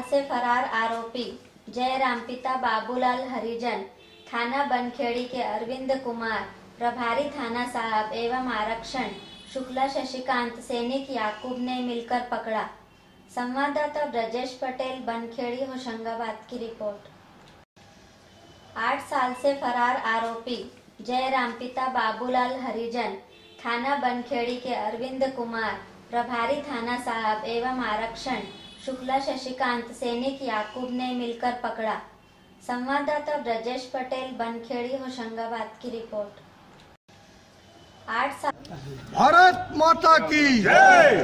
से फरार आरोपी जयराम पिता बाबूलाल हरिजन, थाना बनखेड़ी के अरविंद कुमार, प्रभारी थाना साहब एवं आरक्षण शुक्ला शशिकांत सैनिक याकूब ने मिलकर पकड़ा। संवाददाता ब्रजेश पटेल, बनखेड़ी, होशंगाबाद की रिपोर्ट। 8 साल से फरार आरोपी जयराम पिता बाबूलाल हरिजन, थाना बनखेड़ी के अरविंद कुमार, प्रभारी थाना साहब एवं आरक्षण शुक्ला शशिकांत सैनिक याकूब ने मिलकर पकड़ा। संवाददाता ब्रजेश पटेल, बनखेड़ी, होशंगाबाद की रिपोर्ट। 8 साल। भारत माता की जय।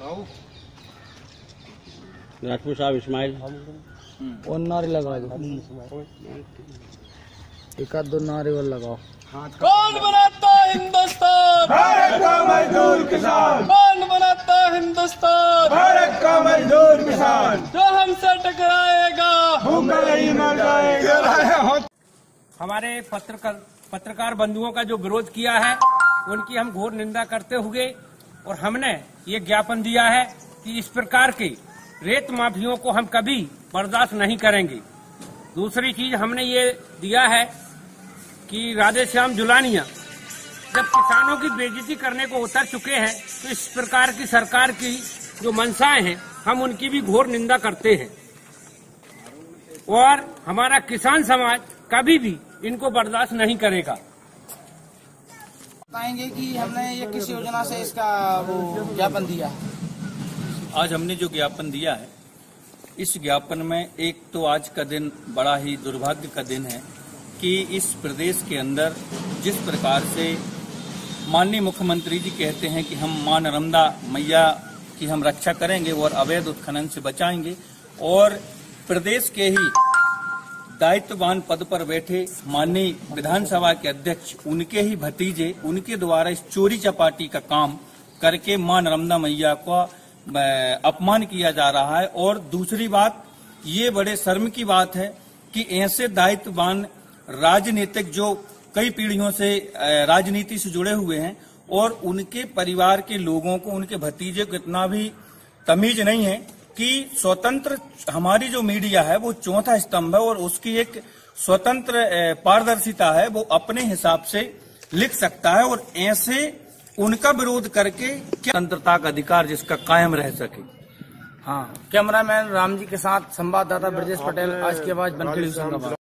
राजपूत साहब इस्माइल और नारे लगा दो, एक आध दो नारे और लगाओ। कौन बनाता हिंदुस्तान? भारत का मजदूर किसान। कौन बनाता हिंदुस्तान? भारत का मजदूर किसान। जो हमसे टकराएगा भूखा नहीं मर जाएगा। हमारे पत्रकार बंधुओं का जो विरोध किया है उनकी हम घोर निंदा करते हुए और हमने ये ज्ञापन दिया है कि इस प्रकार के रेत माफियों को हम कभी बर्दाश्त नहीं करेंगे। दूसरी चीज हमने ये दिया है कि राधेश्याम जुलानिया जब किसानों की बेइज्जती करने को उतर चुके हैं तो इस प्रकार की सरकार की जो मंशाएं हैं हम उनकी भी घोर निंदा करते हैं और हमारा किसान समाज कभी भी इनको बर्दाश्त नहीं करेगा। बताएंगे कि हमने ये किस योजना से इसका वो ज्ञापन दिया। आज हमने जो ज्ञापन दिया है इस ज्ञापन में एक तो आज का दिन बड़ा ही दुर्भाग्य का दिन है कि इस प्रदेश के अंदर जिस प्रकार से माननीय मुख्यमंत्री जी कहते हैं कि हम मां नर्मदा मैया की हम रक्षा करेंगे और अवैध उत्खनन से बचाएंगे और प्रदेश के ही दायित्ववान पद पर बैठे माननीय विधानसभा के अध्यक्ष उनके ही भतीजे उनके द्वारा इस चोरी चपाटी का काम करके मां नर्मदा मैया का अपमान किया जा रहा है। और दूसरी बात ये बड़े शर्म की बात है कि ऐसे दायित्ववान राजनीतिक जो कई पीढ़ियों से राजनीति से जुड़े हुए हैं और उनके परिवार के लोगों को उनके भतीजे को इतना भी तमीज नहीं है कि स्वतंत्र हमारी जो मीडिया है वो चौथा स्तंभ है और उसकी एक स्वतंत्र पारदर्शिता है, वो अपने हिसाब से लिख सकता है और ऐसे उनका विरोध करके स्वतंत्रता का अधिकार जिसका कायम रह सके। हाँ, कैमरामैन राम जी के साथ संवाददाता ब्रजेश पटेल, आज की आवाज, बनखेड़ी, होशंगाबाद।